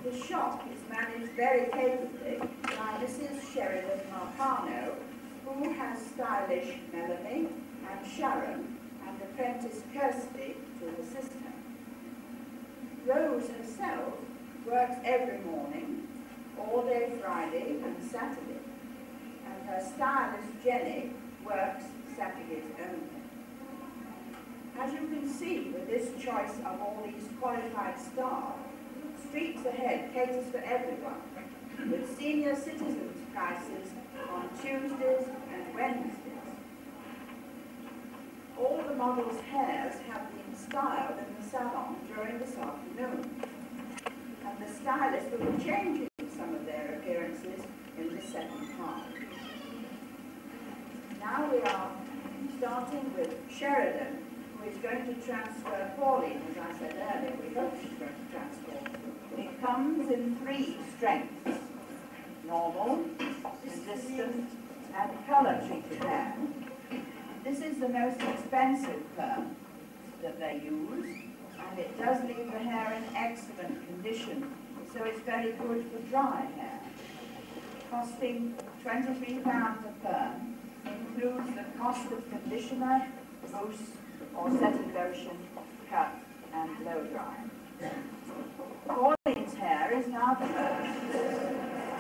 The shop is managed very capably by Mrs. Sheridan Marcano, who has stylish Melanie and Sharon and apprentice Kirsty to assist her. Rose herself works every morning, all day Friday and Saturday, and her stylist Jenny works Saturdays only. As you can see with this choice of all these qualified staff, Streets Ahead caters for everyone, with senior citizens prices on Tuesdays and Wednesdays. All the models' hairs have been styled in the salon during this afternoon, and the stylist will be changing some of their appearances in the second half. Now we are starting with Sheridan, who is going to transfer Pauline, as I said earlier. We hope she's going to transform. It comes in 3 strengths: normal, resistant, and colour-treated hair. This is the most expensive perm that they use, and it does leave the hair in excellent condition, so it's very good for dry hair. Costing £23 a perm, includes the cost of conditioner, mousse, or setting lotion, cut, and blow dry. Pauline's hair is now the first.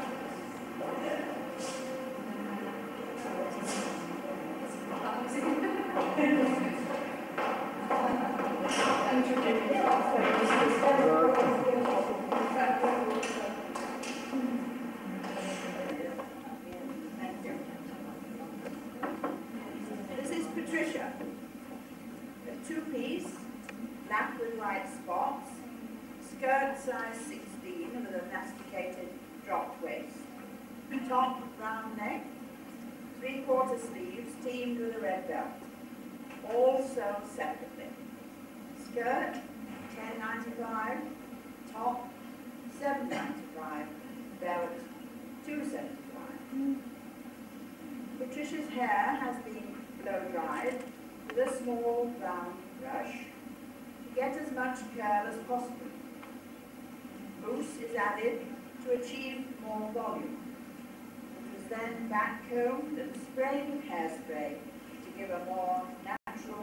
This is Patricia. A 2-piece, black with white spots, skirt size 16 with a elasticated dropped waist, top round neck, 3/4 sleeves teamed with a red belt, all sewn separately. Skirt $10.95, top $7.95, belt $2.75. Patricia's hair has been blow dried with a small round brush to get as much curl as possible. Mousse is added to achieve more volume. It was then back combed and sprayed with hairspray to give a more natural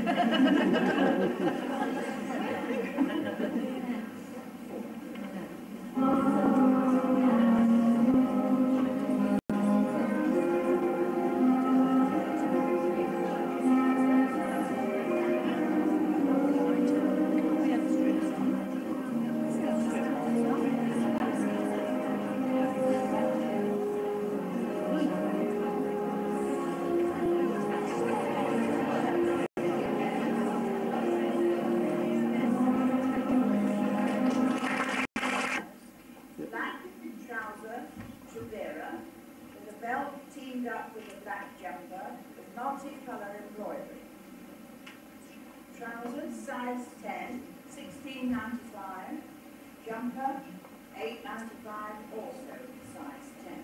trousers, size 10, $16.95, jumper, $8.95, also size 10.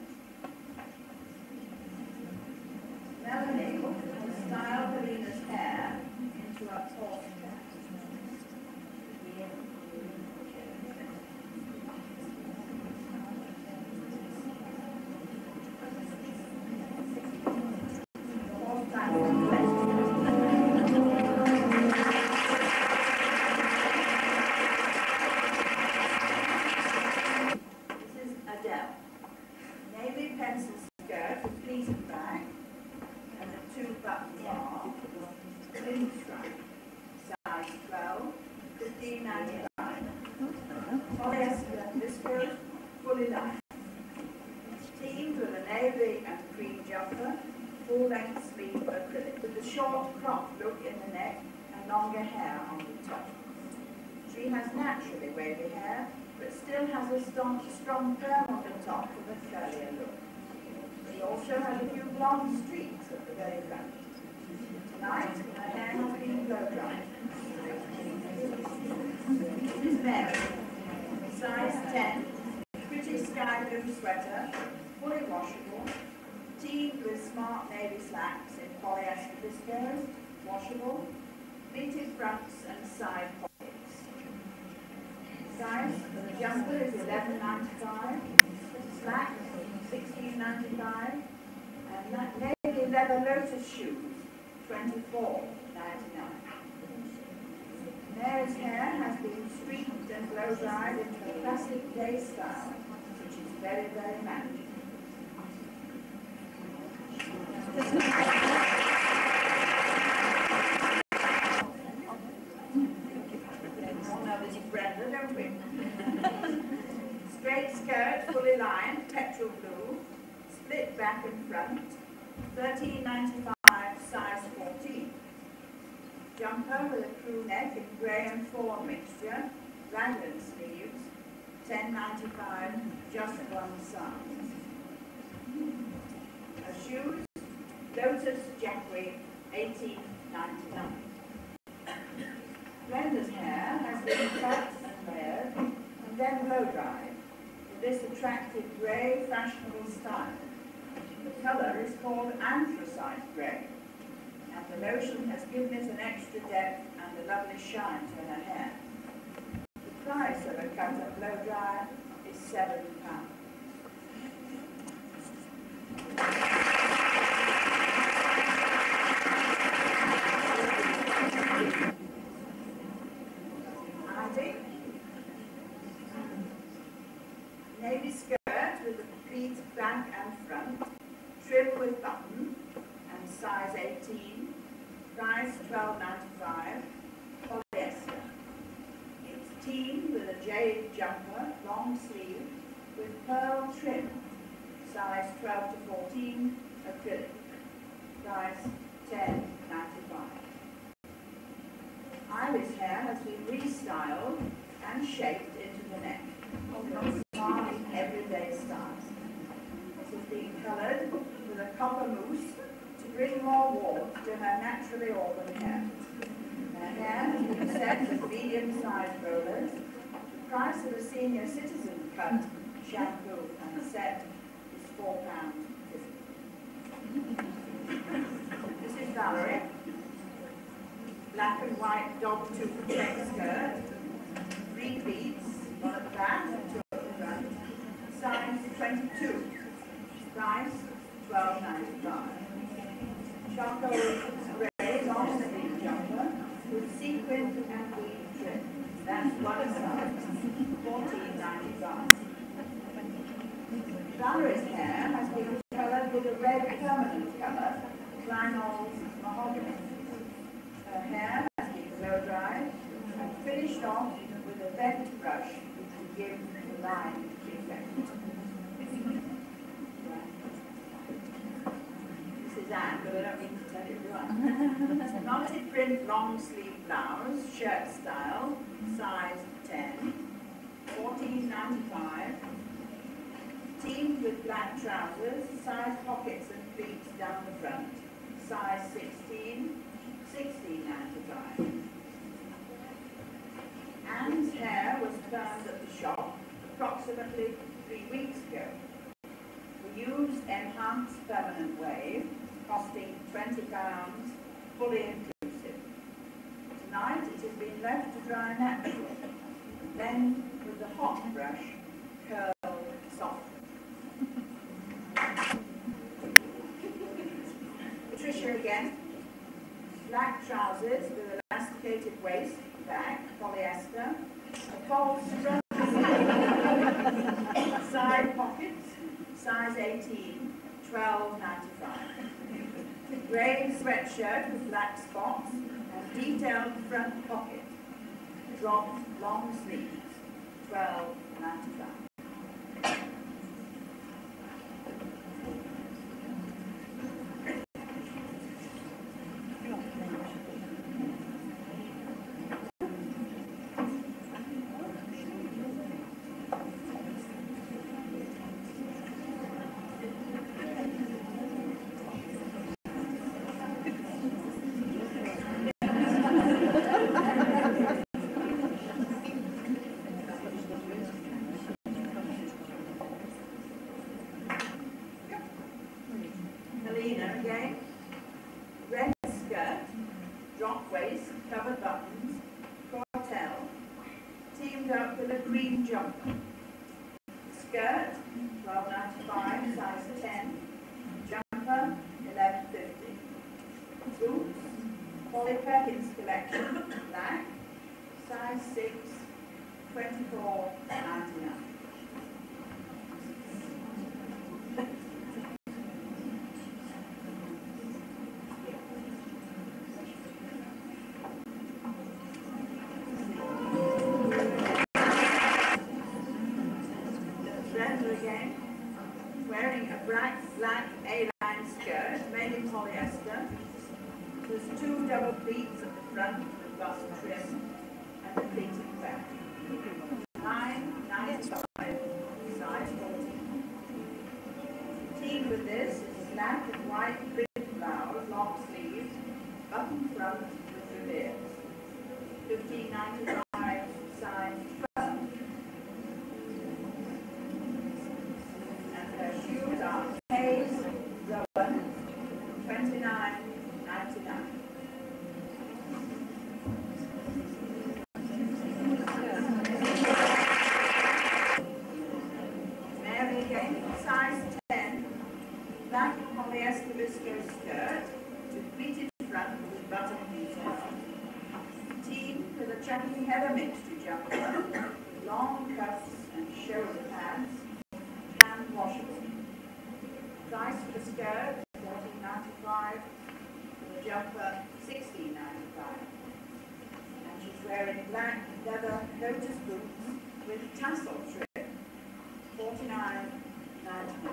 Melanie will style Valina's hair into a tall cat. Teamed with a navy and cream jumper, full-length sleeve acrylic, with a short crop look in the neck and longer hair on the top. She has naturally wavy hair, but still has a strong perm on the top with a curlier look. She also has a few blonde streaks at the very front. Tonight, her hair has been blow-dried. This is Mary, size 10. Pretty sky blue sweater, fully washable, teamed with smart navy slacks in polyester viscose, washable, pleated fronts and side pockets. Price for the jumper is £11.95, slacks £16.95, and that navy leather lotus shoes £24.99. Mary's hair has been streaked and blow-dried into the classic day style, which is very, very manageable. Brenda, don't we? Straight skirt, fully lined, petrol blue, split back and front, £13.95, size 14. Jumper with a crew neck in grey and fawn mixture, raglan sleeves, £10.95, just one size. Shoes, Lotus Jackery, £18.99. Brenda's hair has been cut and layered and then blow-dried with this attractive grey fashionable style. The colour is called anthracite grey, and the lotion has given it an extra depth and a lovely shine to her hair. The price of a cut and blow-dry is £7. Navy skirt with a pleat back and front, trim with button, and size 18, price £12.95, polyester. It's teamed with a jade jumper, long sleeve, with pearl trim, size 12 to 14, acrylic, price £10.95. Iris hair has been restyled and shaped into the neck. Smart everyday styles. It is being coloured with a copper mousse to bring more warmth to her naturally auburn hair. Her hair has been set with medium-sized rollers. The price of a senior citizen cut, shampoo and set is £4.50. This is Valerie. Black and white dog-tooth check skirt, 3 pleats, one at the back and 2 at the front, size 22, price £12.95. Charcoal grey long sleeve jumper with sequin and weave trim. That's one size, £14.95. Valerie's hair has been coloured with a red permanent colour, Kleinholz mahogany. Her hair has been blow-dried and finished off with a bent brush to give the line effect. This is Anne, but I don't need to tell you who I am. Multi-print long sleeve blouse, shirt style, size 10, £14.95. Teamed with black trousers, size pockets and pleats down the front, size 16, £16.95. Anne's hair was turned at the shop approximately 3 weeks ago. We used enhanced permanent wave, costing £20, fully inclusive. Tonight it has been left to dry naturally, then with the hot brush, curled softly. Patricia again. Black trousers with elasticated waist, back, polyester, a false strap, side pockets, size 18, £12.95. Grey sweatshirt with black spots and detailed front pocket, dropped long sleeves, £12.95. skirt, £12.95, size 10. Jumper, £11.50. Boots, Polly Perkins collection, black, size 6, £24.99. Again, wearing a black A-line skirt made in polyester. There's 2 double pleats at the front with bust trim and a pleat at the back. £9.95, size 14. Team with this is black and white print blouse, long sleeves, button front with revers. £15.95, size 12. Shoes are Hayes Rowan, $29.99. Mary again, size 10, black polyester viscose skirt with pleated front with button detail. Team with a chunky heather mixture jumper, long cuffs and shoulder pads. Washable. Price for the skirt, $14.95. For the jumper, $16.95. And she's wearing black leather lotus boots with tassel trim, $49.99.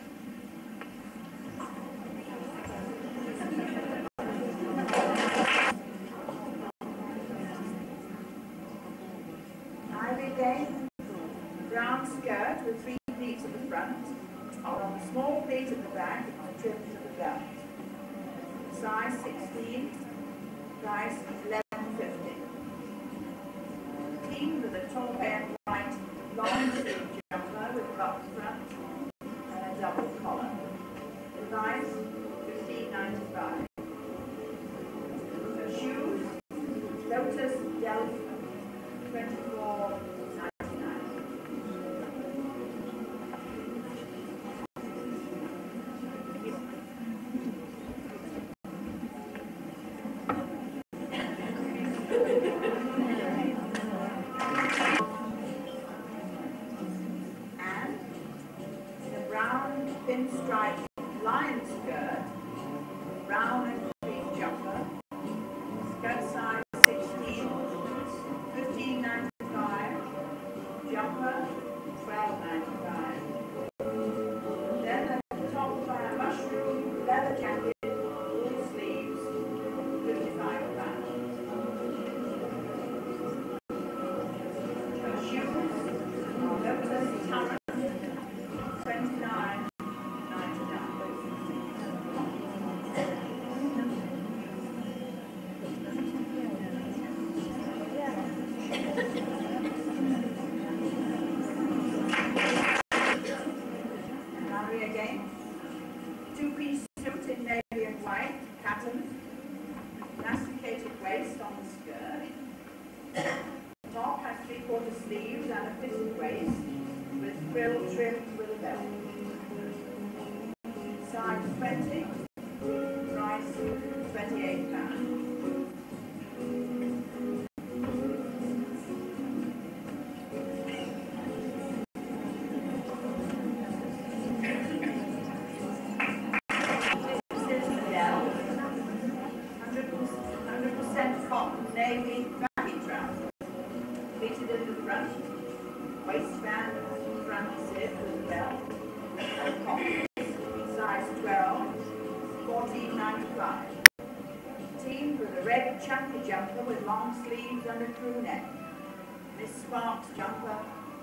Ivy Lane, brown skirt with 3 pleats at the front, on a small pleat at the back, trimmed to the belt. Size 16, price $11.50. Team with a tall and white long sleeve jumper with button front and a double collar. Price $15.95. The shoes, Lotus Delphi, $24.99. Pinstripe lion skirt, brown and cream jumper, skirt size 16, $15.95, jumper $12.95. Then the top by a mushroom leather jacket, full sleeves, £55. Her shoes are Lotus Tarrant, $29.99. Again, 2-piece suit in navy and white, pattern, elasticated waist on the skirt. Top has 3/4 sleeves and a fitted waist with frill trimmed with a belt. Size 20, price £28. Navy baggy trousers, pleated in the front, waistband, front zip with belt, and pockets, size 12, $14.95. Teamed with a red chunky jumper with long sleeves and a crew neck. Miss Sparks jumper,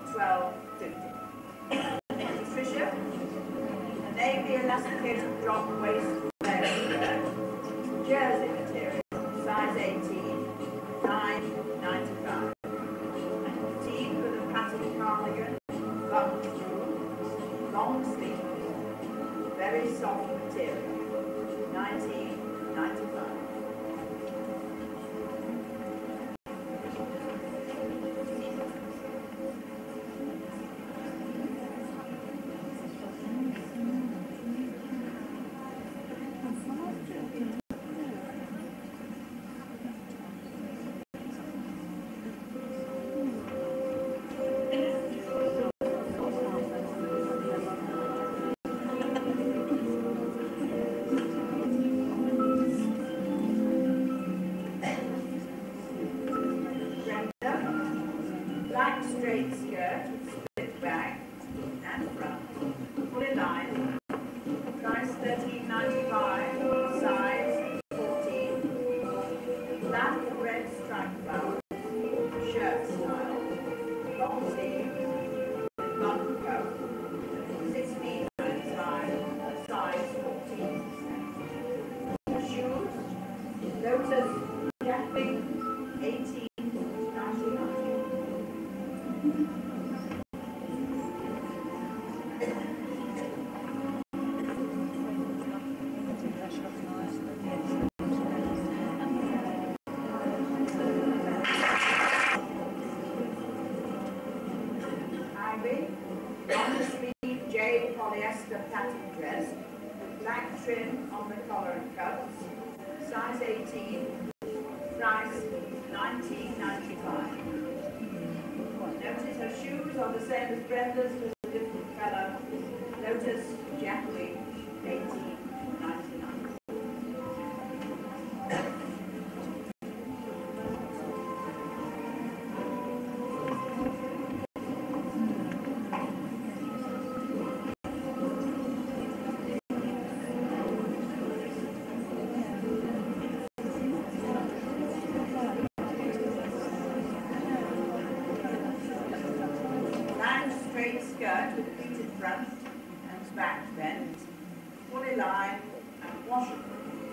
$12.50. Patricia, a navy elasticated drop waist skirt, jersey material, size 18. $9.95. Team with a patterned cardigan, button through, long sleeves, very soft material, $19.95. navy, long-sleeve jade polyester pattern dress with black trim on the collar and cuffs, size 18, price $19.95. Notice her shoes are the same as Brenda's with a different colour. Lotus Jacqueline, $18.99. Skirt with a pleated front and back bent, fully lined and washable.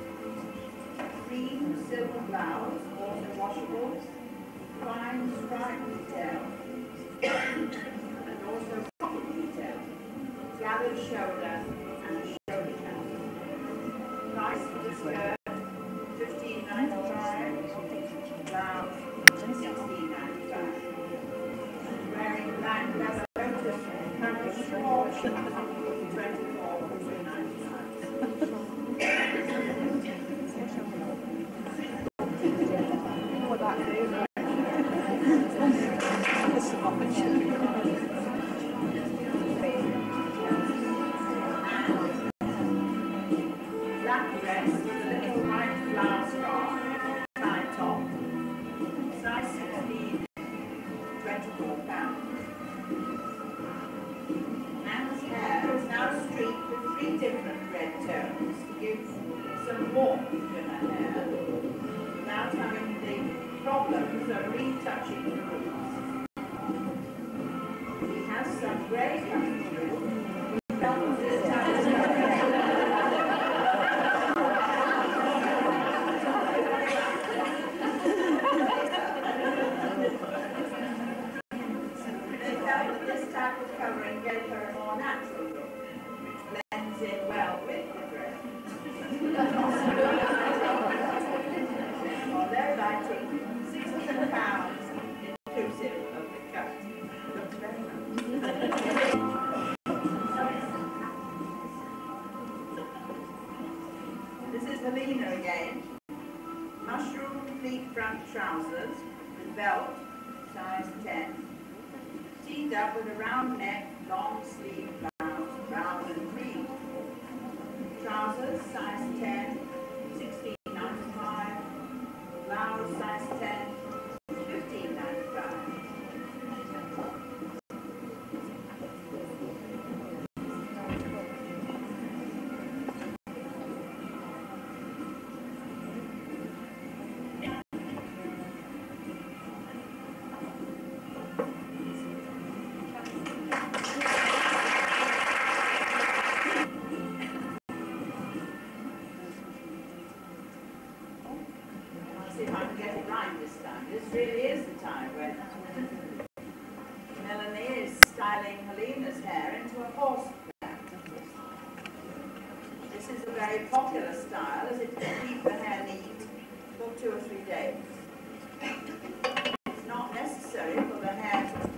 Cream silver blouse, also washable, fine striped detail, and also pocket detail, gathered shoulder and shoulder cap. Price for the skirt, $15.95, blouse, $16.95. Wearing black leather. Black dress with a little white flower scarf, tie top, size 16, £24. Anne's hair is now streaked with 3 different red tones to give some warmth to her hair without having the problems of retouching the roots. She has some grey coming through. We felt this time. This type of covering gave her a more natural look, which blends in well with the dress. Although lighting, £16 inclusive of the cut. Looks very nice. This is Helena again. Mushroom pleat front trousers with belt, size 10. Teed up with a round neck, long sleeve blouse, brown and green. Trousers, size 10, $16.95. Blouse, size 10, $15.95. See if I can get it right this time. This really is the time when Melanie is styling Helena's hair into a horse plait. This is a very popular style as it can keep the hair neat for 2 or 3 days. It's not necessary for the hair to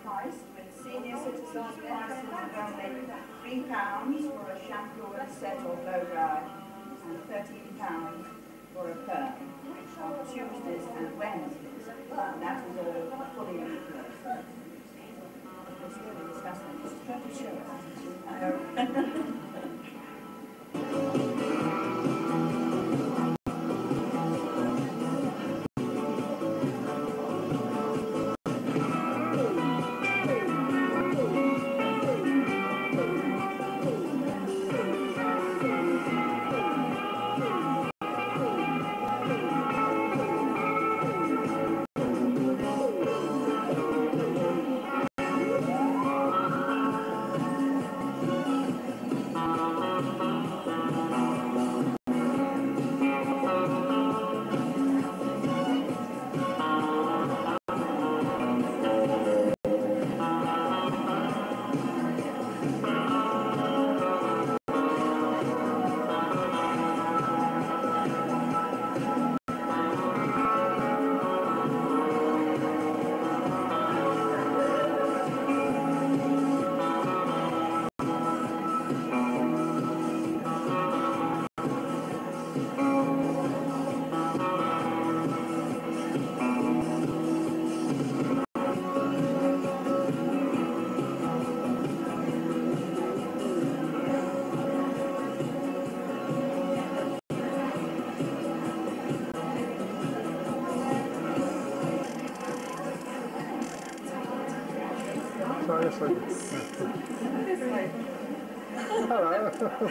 price, with senior citizens prices of only £3 for a shampoo and set or blow dry, and £13 for a perm on Tuesdays and Wednesdays. And that is a fully replaced. It's really disgusting. It's trying to show it. I know. Hello.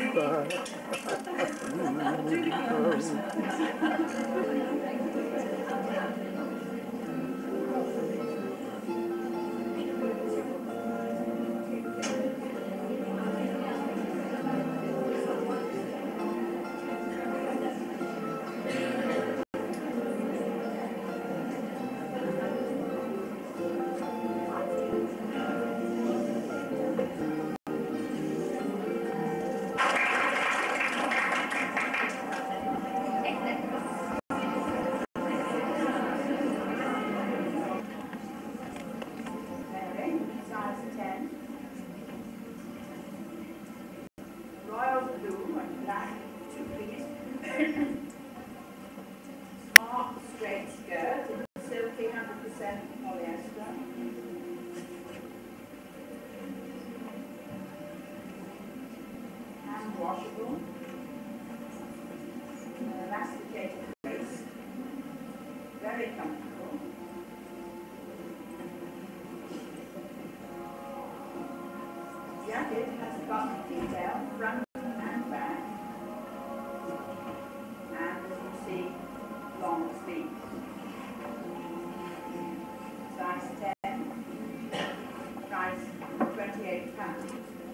Washable, elasticated waist, very comfortable. Jacket has button detail, front and back, and as you see, long sleeves. Size 10, price £28.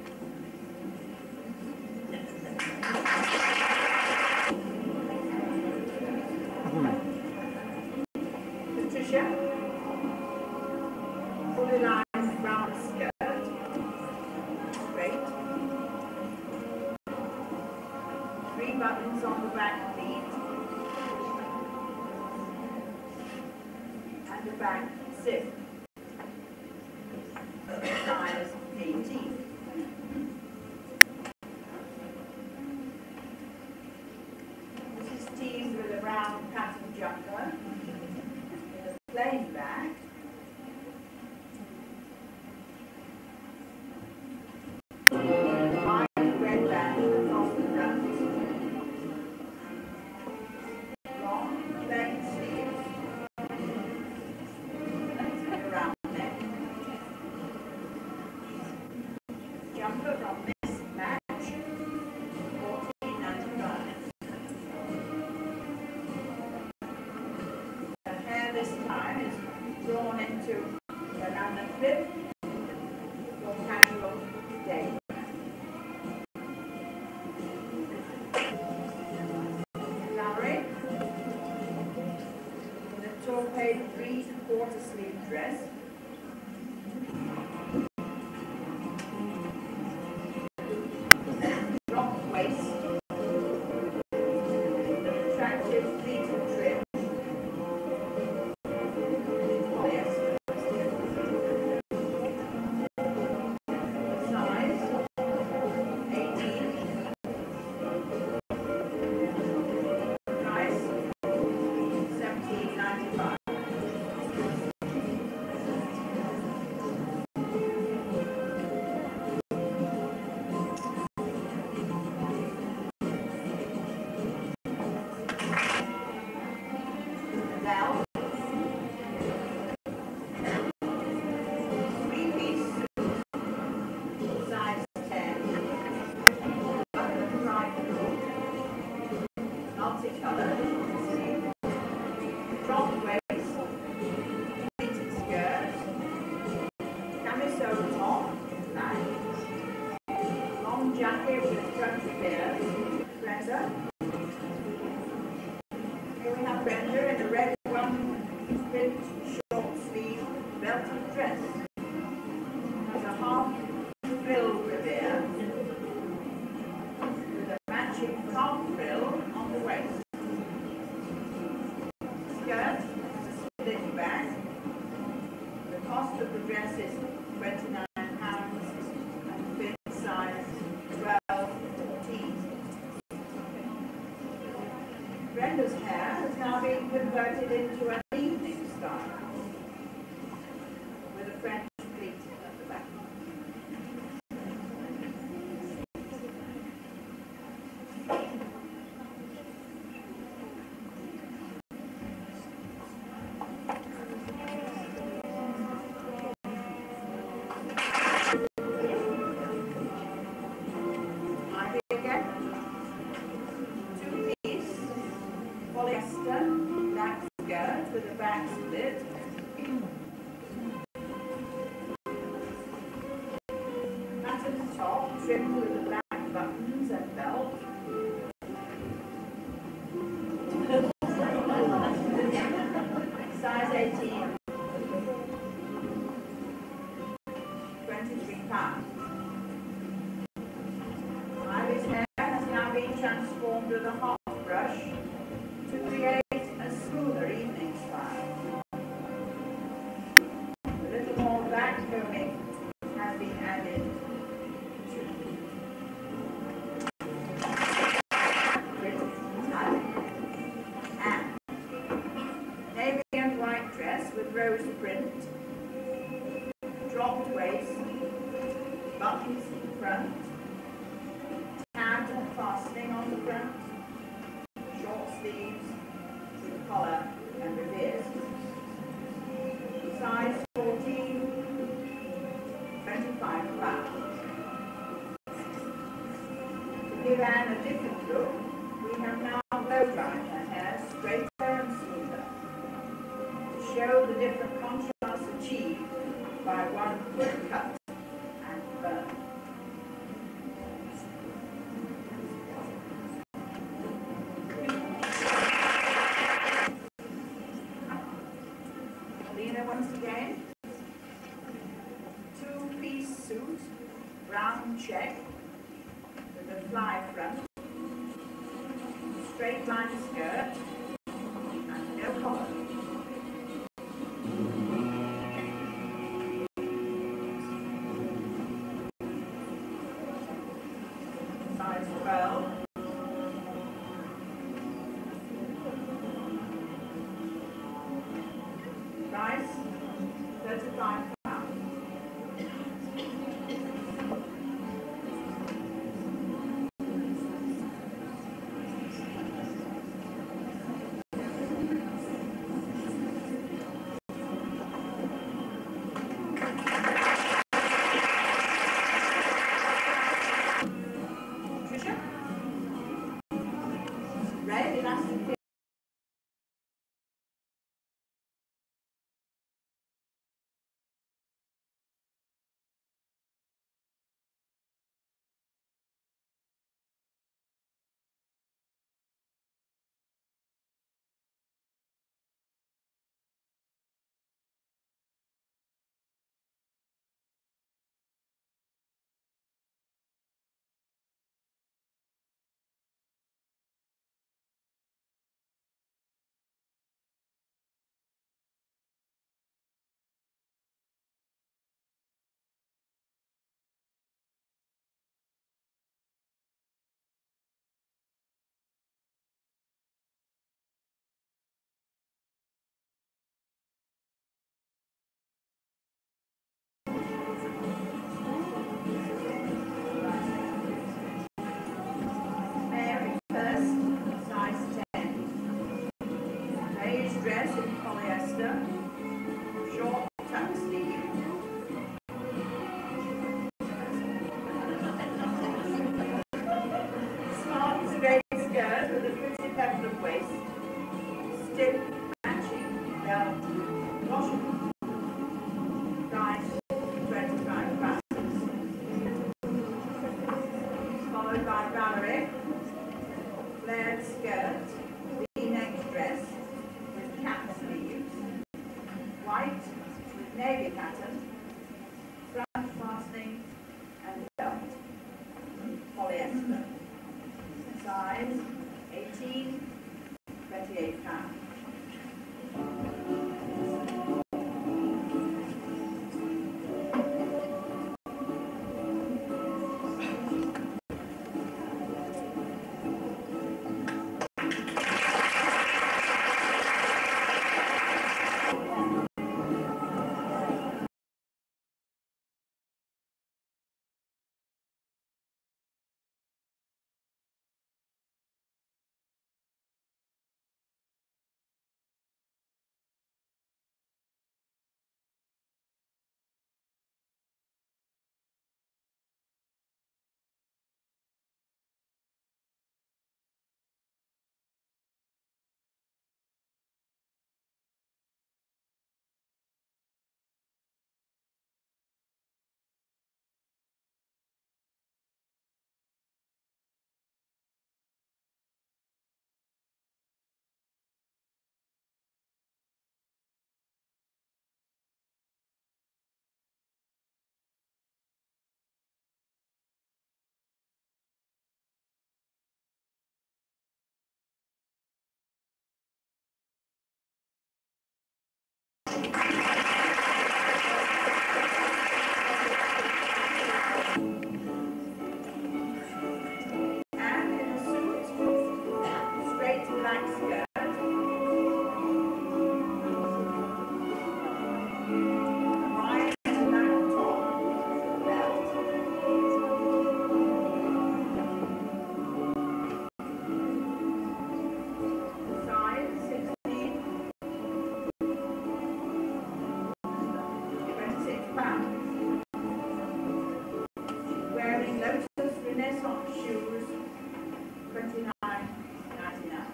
Fully lined brown skirt, straight, 3 buttons on the back pleat, and the back zip, size 18. This is teased with a brown pattern jumper, with a plain back, jumper from this match, £14.95. The hair this time is drawn into around the clip for casual day. Gallery, the taupe 3/4 sleeve dress. camisole top, black. Long jacket with front flares. Brenda. Here we have Brenda in a red one-print short sleeve belted dress. Has a half frill revere with a matching top frill on the waist. Skirt, split back. The cost of the dress is £29 and fit size 12-14. Brenda's hair has now been converted into an evening style with a French pleat at the back. Two-piece polyester black skirt with a back split. Patterned top trimmed with the black buttons and belt. Size 18. £23. Ivy's hair has now been transformed with a hot brush to create a smoother evening style. A little more black combing has been added to and navy and white dress with rose print, dropped waist, buttons in front, tab and fastening on the front, short sleeves with collar and reveres. Size 14, £25. To give Anne a different look, we have now blow-dried her hair straighter and smoother to show the different contrasts achieved by one quick cut and burn. Once again, two-piece suit, brown check with a fly front, straight line skirt, and no collar. Size 12. Price £35. And in a suit, straight black skirt, right black top, belt. Size 16, 26 pounds. Wearing Lotus Renaissance shoes, 29.99.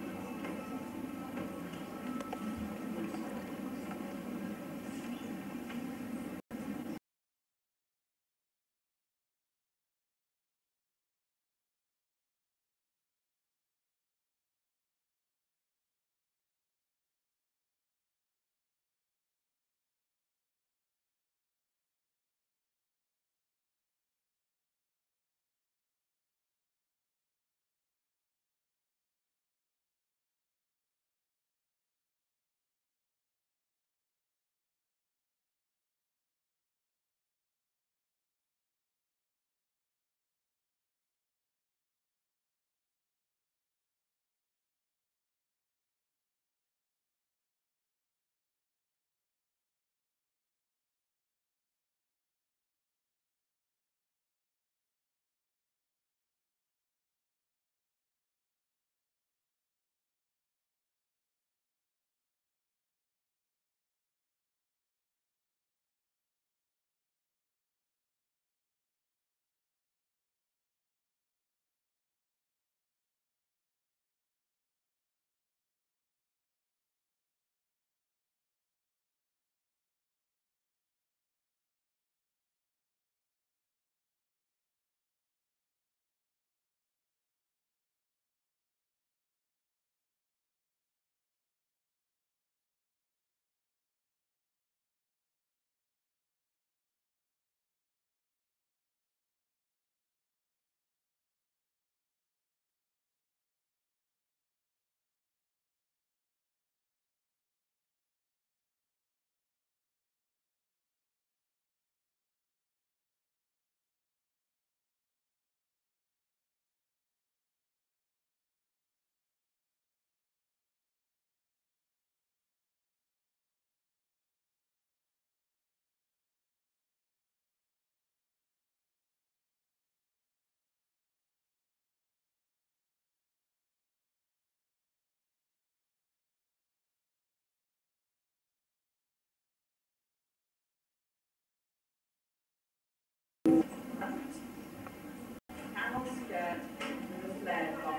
Camel skirt with a flare top.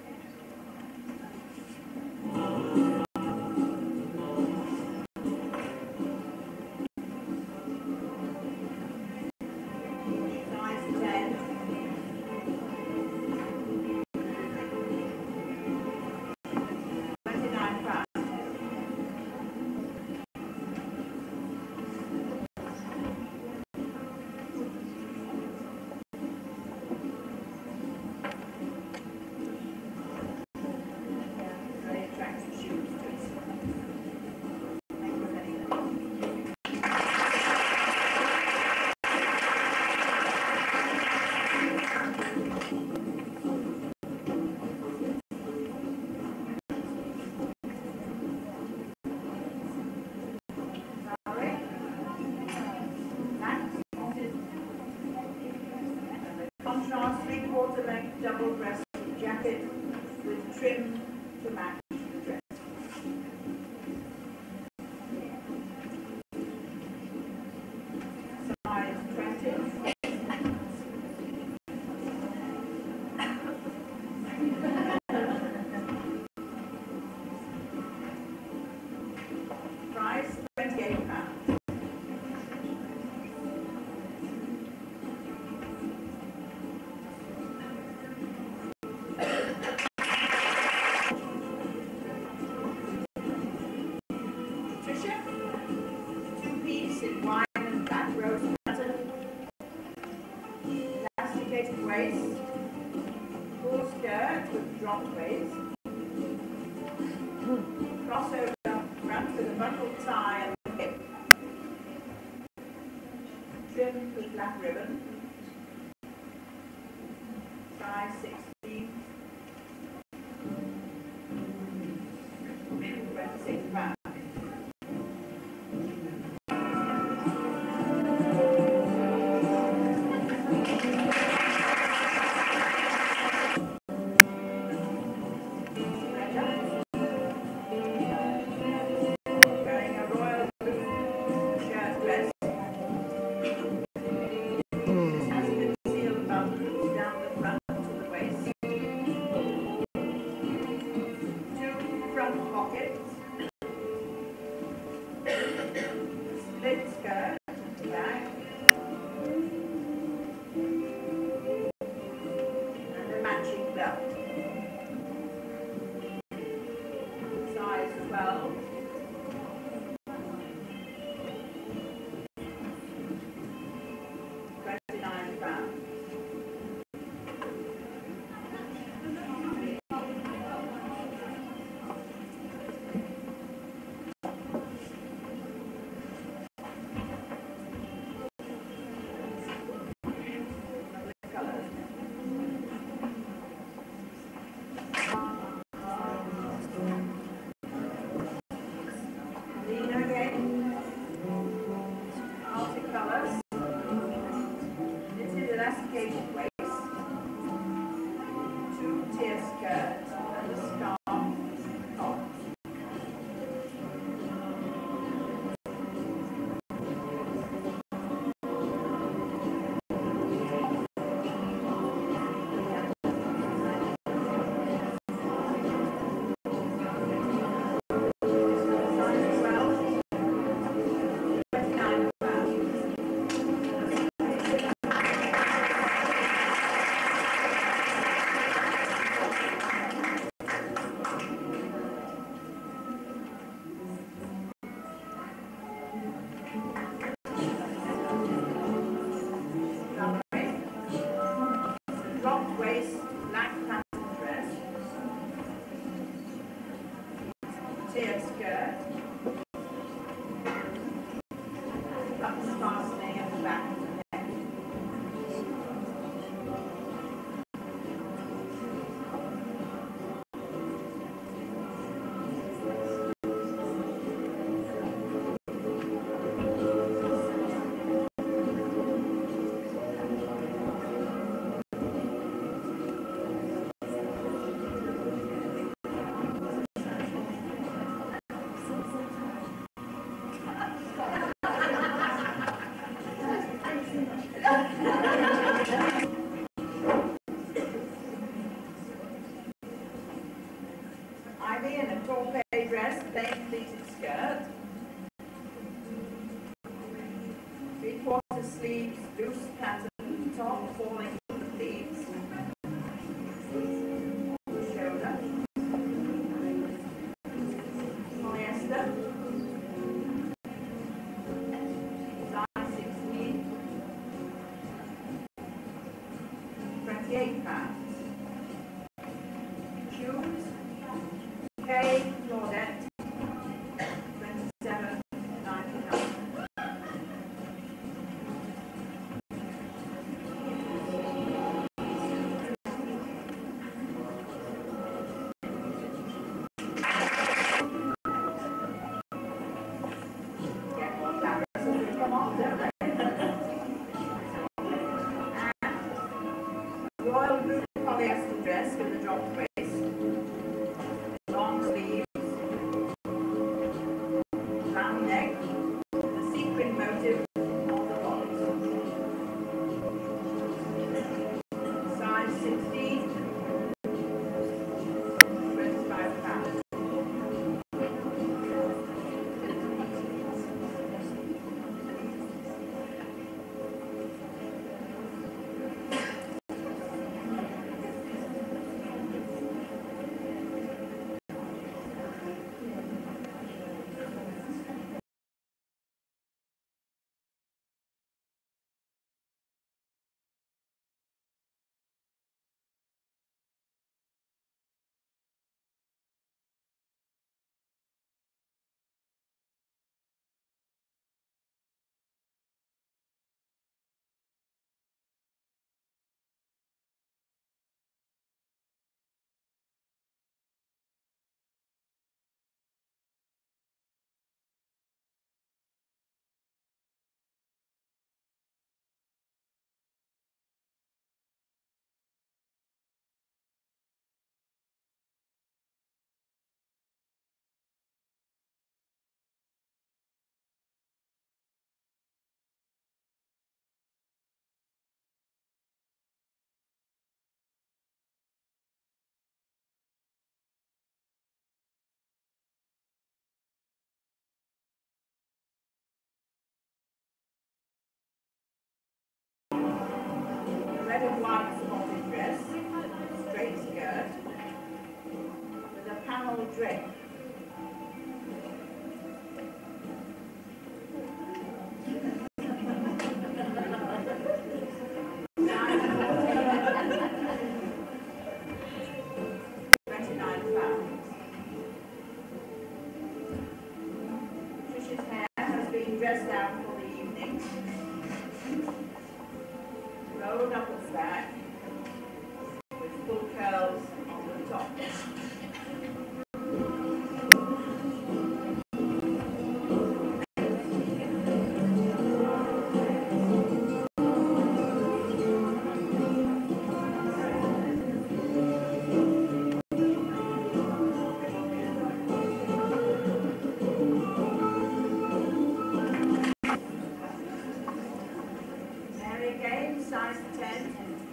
Size 10. 29 pounds. Very attractive shoes too. Thank you, Penny. Sorry. Next, contrast 3/4 length double-breasted jacket with trim to match the dress. Size 20. Price 28 pounds. Patricia, 2-piece in wine and black rose pattern, elasticated waist, full skirt with dropped waist, crossover front with a buckled tie trimmed with black ribbon, size 16, 26 pounds. Dress, plain pleated skirt, 3/4 sleeves, loose pattern top falling to the pleats, shoulder, polyester, size 16, 28 pounds. Shoes, K. Claudette, 27.99. Get more fabrics as they come off, don't they? And Royal Blue of white spotted dress, straight skirt, with a panel drape. Dressed out for the evening, rolled up its back with full curls on the top. Size 10,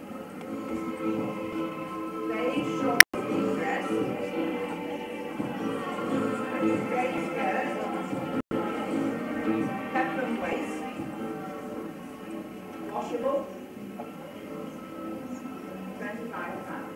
beige short sleeve dress, straight skirt, peplum waist, washable, £25.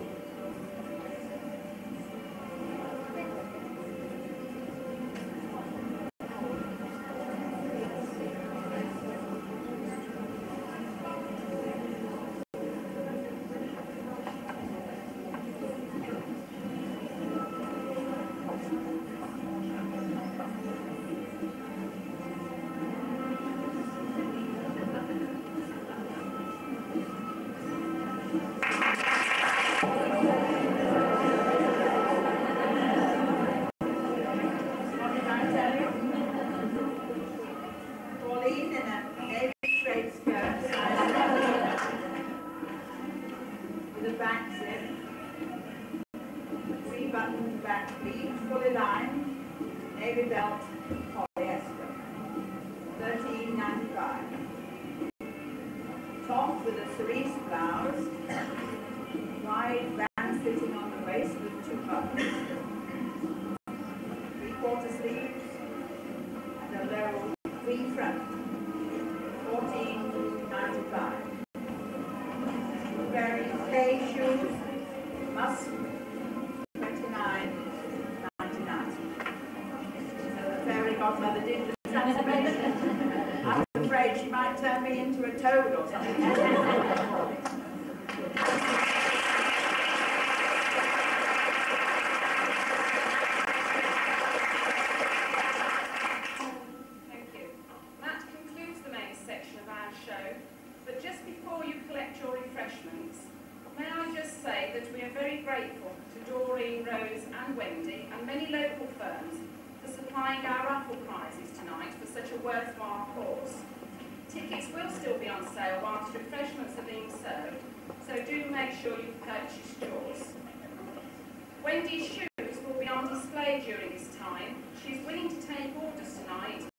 Back zip, 3-button back pleat, fully lined, navy belt, polyester, $13.95. Top with a cerise blouse, wide band fitting on the waist with 2 buttons, 3/4 sleeves, and a low V front, $14.95. Very beige shoes, musk, $29.99. So the fairy godmother did the transformation. I'm afraid she might turn me into a toad or something. Thank you. That concludes the main section of our show. But just before you collect your refreshments, may I just say that we are very grateful to Doreen, Rose and Wendy and many local firms for supplying our raffle prizes tonight for such a worthwhile cause. Tickets will still be on sale whilst refreshments are being served, so do make sure you've purchased yours. Wendy's shoes will be on display during this time. She's willing to take orders tonight